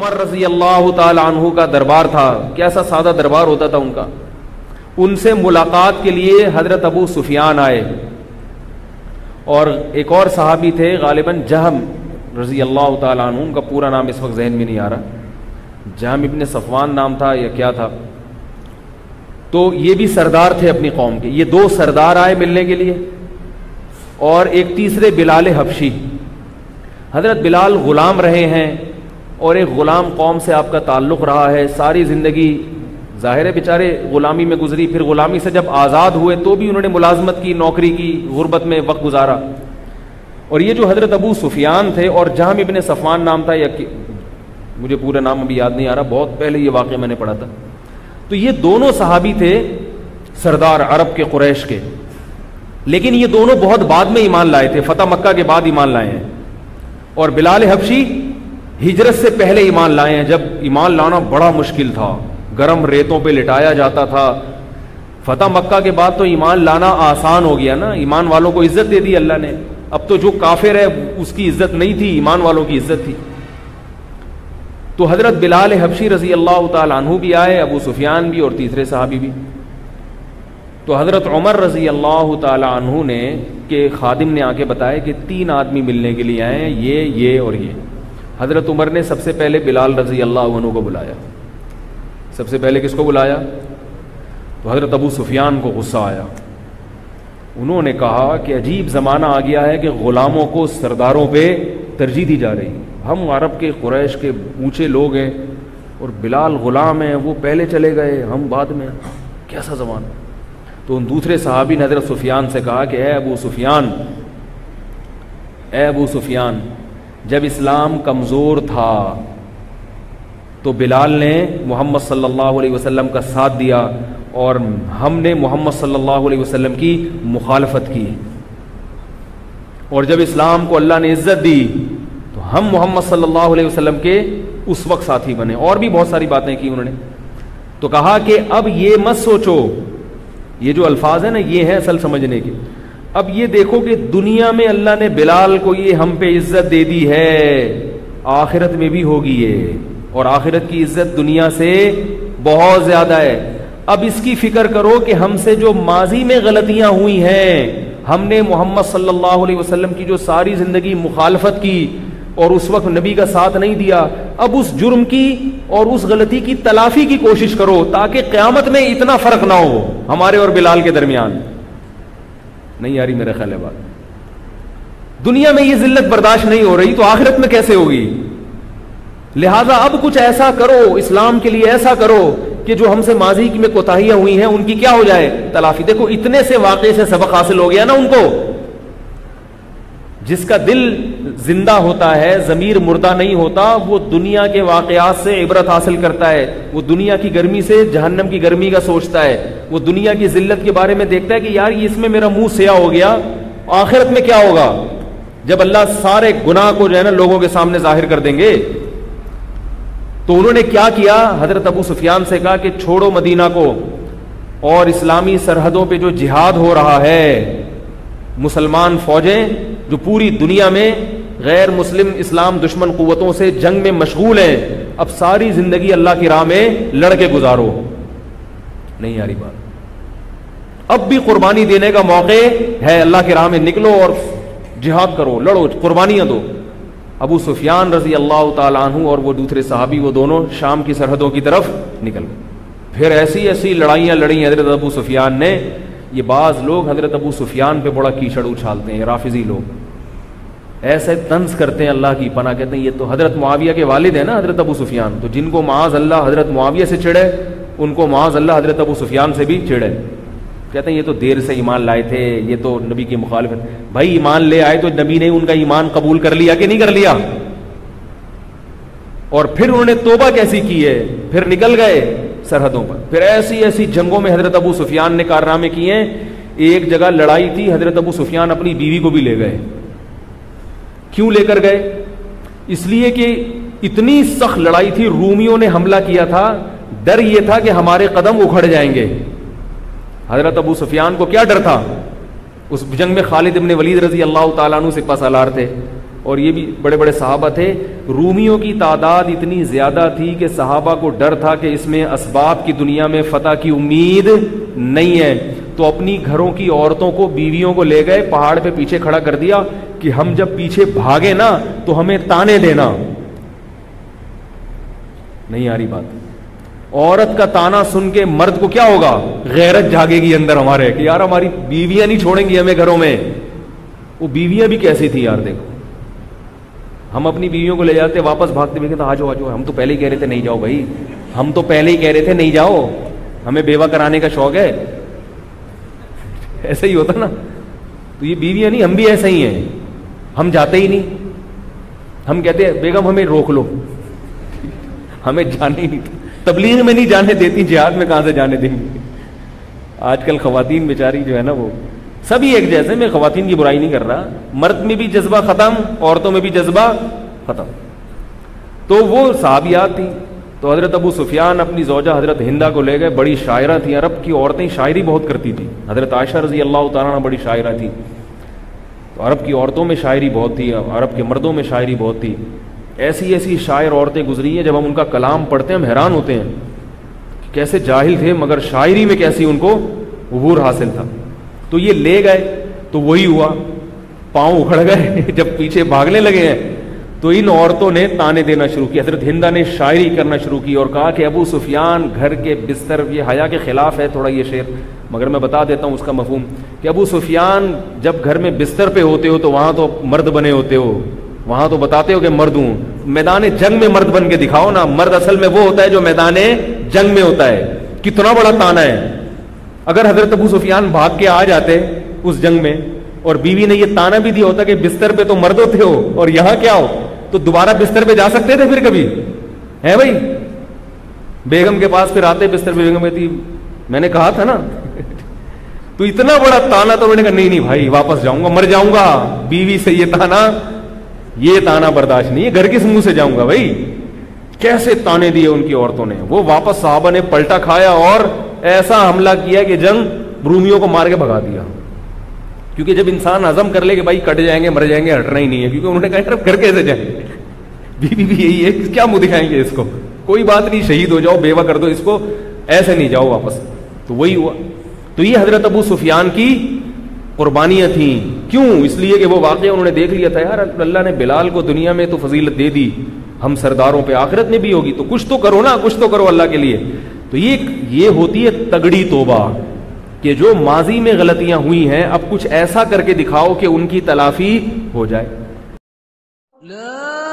عمر رضی اللہ تعالی عنہ کا دربار تھا. کیسا سادہ دربار ہوتا تھا ان کا. ان سے ملاقات کے لیے حضرت ابو سفیان آئے, اور ایک اور صحابی تھے غالباً جہم رضی اللہ تعالیٰ عنہ, ان کا پورا نام اس وقت ذہن میں نہیں آ رہا, جہم ابن صفوان نام تھا یا کیا تھا. تو یہ بھی سردار تھے اپنی قوم کے. یہ دو سردار آئے ملنے کے لیے, اور ایک تیسرے بلال حبشی. حضرت بلال غلام رہے ہیں, اور ایک غلام قوم سے آپ کا تعلق رہا ہے ساری زندگی. ظاہر ہے بیچارے غلامی میں گزری, پھر غلامی سے جب آزاد ہوئے تو بھی انہوں نے ملازمت کی, نوکری کی, غربت میں وقت گزارا. اور یہ جو حضرت ابو سفیان تھے اور جہم ابن صفوان نام تھا, یا مجھے پورا نام ابھی یاد نہیں آ رہا, بہت پہلے یہ واقعہ میں نے پڑھا تھا. تو یہ دونوں صحابی تھے سردار عرب کے, قریش کے, لیکن یہ دونوں بہت بعد میں ایمان لائے تھے, فتح مکہ کے بعد ایمان لائے ہیں. اور بلال حبشی ہجرت سے پہلے ایمان لائے ہیں, جب ایمان لانا بڑا مشکل تھا, گرم ریتوں پہ لٹایا جاتا تھا. فتح مکہ کے بعد تو ایمان لانا آسان ہو گیا نا, ایمان والوں کو عزت دے دی اللہ نے. اب تو جو کافر ہے اس کی عزت نہیں تھی, ایمان والوں کی عزت تھی. تو حضرت بلال حبشی رضی اللہ تعالی عنہ بھی آئے, ابو سفیان بھی, اور تیسرے صحابی بھی. تو حضرت عمر رضی اللہ تعالی عنہ نے کہ خادم نے آ کے بتایا کہ 3 آدمی ملنے کے لیے آئے ہیں, یہ اور یہ. حضرت عمر نے سب سے پہلے بلال رضی اللہ عنہ کو بلایا. سب سے پہلے کس کو بلایا؟ تو حضرت ابو سفیان کو غصہ آیا. انہوں نے کہا کہ عجیب زمانہ آ گیا ہے کہ غلاموں کو سرداروں پہ ترجیح دی جا رہی. ہم عرب کے قریش کے اونچے لوگ ہیں, اور بلال غلام ہیں, وہ پہلے چلے گئے, ہم بعد میں. کیسا زمانہ. تو ان دوسرے صحابی نے حضرت سفیان سے کہا کہ اے ابو سفیان, جب اسلام کمزور تھا تو بلال نے محمد صلی اللہ علیہ وسلم کا ساتھ دیا, اور ہم نے محمد صلی اللہ علیہ وسلم کی مخالفت کی. اور جب اسلام کو اللہ نے عزت دی تو ہم محمد صلی اللہ علیہ وسلم کے اس وقت ساتھی بنے. اور بھی بہت ساری باتیں کی انہوں نے. تو کہا کہ اب یہ مت سوچو, یہ جو الفاظ ہیں نا یہ ہیں اصل سمجھنے کے. اب یہ دیکھو کہ دنیا میں اللہ نے بلال کو یہ ہم پہ عزت دے دی ہے, آخرت میں بھی ہوگی یہ, اور آخرت کی عزت دنیا سے بہت زیادہ ہے. اب اس کی فکر کرو کہ ہم سے جو ماضی میں غلطیاں ہوئی ہیں, ہم نے محمد صلی اللہ علیہ وسلم کی جو ساری زندگی مخالفت کی اور اس وقت نبی کا ساتھ نہیں دیا, اب اس جرم کی اور اس غلطی کی تلافی کی کوشش کرو تاکہ قیامت میں اتنا فرق نہ ہو ہمارے اور بلال کے درمیان. نہیں آ رہی میرا خیال ہے بات. دنیا میں یہ ذلت برداشت نہیں ہو رہی تو آخرت میں کیسے ہوگی. لہذا اب کچھ ایسا کرو, اسلام کے لیے ایسا کرو کہ جو ہم سے ماضی میں کوتاہیاں ہوئی ہیں ان کی کیا ہو جائے, تلافی. دیکھو اتنے سے واقعے سے سبق حاصل ہو گیا نا ان کو. جس کا دل زندہ ہوتا ہے, ضمیر مردہ نہیں ہوتا, وہ دنیا کے واقعات سے عبرت حاصل کرتا ہے. وہ دنیا کی گرمی سے جہنم کی گرمی کا سوچتا ہے. وہ دنیا کی ذلت کے بارے میں دیکھتا ہے کہ یار یہ اس میں میرا منہ سیاہ ہو گیا, آخرت میں کیا ہوگا جب اللہ سارے گناہ کو جو ہے نا لوگوں کے سامنے ظاہر کر دیں گے. تو انہوں نے کیا کیا, حضرت ابو سفیان سے کہا کہ چھوڑو مدینہ کو, اور اسلامی سرحدوں پہ جو جہاد ہو رہا ہے, مسلمان فوجیں جو پوری دنیا میں غیر مسلم اسلام دشمن قوتوں سے جنگ میں مشغول ہیں, اب ساری زندگی اللہ کی راہ میں لڑ کے گزارو. نہیں آ رہی بات. اب بھی قربانی دینے کا موقع ہے, اللہ کی راہ میں نکلو اور جہاد کرو, لڑو, قربانیاں دو. ابو سفیان رضی اللہ تعالیٰ عنہ اور وہ دوسرے صحابی وہ دونوں شام کی سرحدوں کی طرف نکل گئے. پھر ایسی لڑائیاں لڑی حضرت ابو سفیان نے. یہ بعض لوگ حضرت ابو سفیان پہ بڑا کیچڑ اچھالتے ہیں, رافضی لوگ ایسے طنز کرتے ہیں, اللہ کی پناہ, کہتے ہیں یہ تو حضرت معاویہ کے والد ہیں نا حضرت ابو سفیان, تو جن کو معاذ اللہ حضرت معاویہ سے چڑھے ان کو معاذ اللہ حضرت ابو سفیان سے بھی چڑھے. کہتے ہیں یہ تو دیر سے ایمان لائے تھے, یہ تو نبی کی مخالفت. بھائی ایمان لے آئے تو نبی نے ان کا ایمان قبول کر لیا کہ نہیں کر لیا؟ اور پھر انہوں نے توبہ کیسی کی ہے, پھر نکل گئے سرحدوں پر. پھر ایسی جنگوں میں حضرت ابو سفیان نے کارنامے کیے ہیں. ایک جگہ لڑائی تھی, حضرت ابو سفیان اپنی بیوی کو بھی لے گئے. کیوں لے کر گئے؟ اس لیے کہ اتنی سخت لڑائی تھی, رومیوں نے حملہ کیا تھا, ڈر یہ تھا کہ ہمارے قدم اکھڑ جائیں گے. حضرت ابو سفیان کو کیا ڈر تھا؟ اس جنگ میں خالد ابن ولید رضی اللہ تعالیٰ عنہ سپہ سالار تھے, اور یہ بھی بڑے بڑے صحابہ تھے. رومیوں کی تعداد اتنی زیادہ تھی کہ صحابہ کو ڈر تھا کہ اس میں اسباب کی دنیا میں فتح کی امید نہیں ہے, تو اپنی گھروں کی عورتوں کو, بیویوں کو لے گئے, پہاڑ پہ پیچھے کھڑا کر دیا کہ ہم جب پیچھے بھاگے نا تو ہمیں تانے دینا. نہیں آ رہی بات؟ عورت کا تانا سن کے مرد کو کیا ہوگا؟ غیرت جاگے گی اندر ہمارے کہ یار ہماری بیویاں نہیں چھوڑیں گی ہمیں گھروں میں. وہ بیویاں بھی کیسی تھی یار, دیکھو ہم اپنی بیویوں کو لے جاتے, واپس بھاگتے ہوئے کہتے آجو آجو, ہم تو پہلے ہی کہہ رہے تھے نہیں جاؤ بھائی, ہم تو پہلے ہی کہہ رہے تھے نہیں جاؤ, ہمیں بیوہ کرانے کا شوق ہے. ایسا ہی ہوتا نا. تو یہ بیویاں نہیں, ہم بھی ایسا ہی ہیں, ہم جاتے ہی نہیں. ہم کہتے ہیں بیگم ہمیں روک لو, ہمیں جانے ہی نہیں, تبلیغ میں نہیں جانے دیتی, جہاد میں کہاں سے جانے دیں گے. آج کل خواتین بیچاری جو ہے نا وہ سبھی ایک جیسے, میں خواتین کی برائی نہیں کر رہا, مرد میں بھی جذبہ ختم, عورتوں میں بھی جذبہ ختم. تو وہ صحابیات تھیں. تو حضرت ابو سفیان اپنی زوجہ حضرت ہندہ کو لے گئے, بڑی شاعرہ تھیں, عرب کی عورتیں شاعری بہت کرتی تھیں. حضرت عائشہ رضی اللہ تعالیٰ عنہ بڑی شاعرہ تھی. تو عرب کی عورتوں میں شاعری بہت تھی, عرب کے مردوں میں شاعری بہت تھی. ایسی ایسی شاعر عورتیں گزری ہیں, جب ہم ان کا کلام پڑھتے ہیں ہم حیران ہوتے ہیں کہ کیسے جاہل تھے مگر شاعری میں کیسی ان کو عبور حاصل تھا. تو یہ لے گئے تو وہی ہوا, پاؤں اکھڑ گئے. جب پیچھے بھاگنے لگے ہیں تو ان عورتوں نے تانے دینا شروع کی. حضرت ہندہ نے شاعری کرنا شروع کی اور کہا کہ ابو سفیان گھر کے بستر, یہ حیا کے خلاف ہے تھوڑا یہ شعر, مگر میں بتا دیتا ہوں اس کا مفہوم, کہ ابو سفیان جب گھر میں بستر پہ ہوتے ہو تو وہاں تو مرد بنے ہوتے ہو, وہاں تو بتاتے ہو کہ مرد ہوں, میدان جنگ میں مرد بن کے دکھاؤ نا. مرد اصل میں وہ ہوتا ہے جو میدان جنگ میں ہوتا ہے. کتنا بڑا تانا ہے. اگر حضرت ابو سفیان بھاگ کے آ جاتے اس جنگ میں اور بیوی نے یہ تانا بھی دیا ہوتا کہ بستر پہ تو مرد ہوتے ہو اور یہاں کیا ہو, تو دوبارہ بستر پہ جا سکتے تھے پھر کبھی؟ ہے بھائی, بیگم کے پاس پھر آتے بستر پہ, بیگم کہتی میں نے کہا تھا نا. تو اتنا بڑا تانا, تو انہوں نے کہا نہیں نہیں بھائی واپس جاؤں گا, مر جاؤں گا, بیوی سے یہ تانا برداشت نہیں ہے, گھر کس منہ سے جاؤں گا بھائی. کیسے تانے دیے ان کی عورتوں نے. وہ واپس صحابہ نے پلٹا کھایا اور ایسا حملہ کیا کہ جنگ رومیوں کو مار کے بھگا دیا. کیونکہ جب انسان عزم کر لے کہ بھائی کٹ جائیں گے مر جائیں گے, ہٹنا ہی نہیں ہے, کیونکہ انہوں نے کہا یار گھر کیسے جائیں گے, بیوی بھی یہی ہے, کیا منہ دکھائیں گے اس کو, کوئی بات نہیں شہید ہو جاؤ, بیوہ کر دو اس کو, ایسے نہیں جاؤ واپس. تو وہی ہوا. تو یہ حضرت ابو سفیان کی قربانیاں تھیں. کیوں؟ اس لیے کہ وہ واقعہ انہوں نے دیکھ لیا تھا, یار اللہ نے بلال کو دنیا میں تو فضیلت دے دی, ہم سرداروں پہ آخرت میں بھی ہوگی, تو کچھ تو کرو نا, کچھ تو کرو اللہ کے لیے. تو یہ ہوتی ہے تگڑی توبہ, کہ جو ماضی میں غلطیاں ہوئی ہیں اب کچھ ایسا کر کے دکھاؤ کہ ان کی تلافی ہو جائے.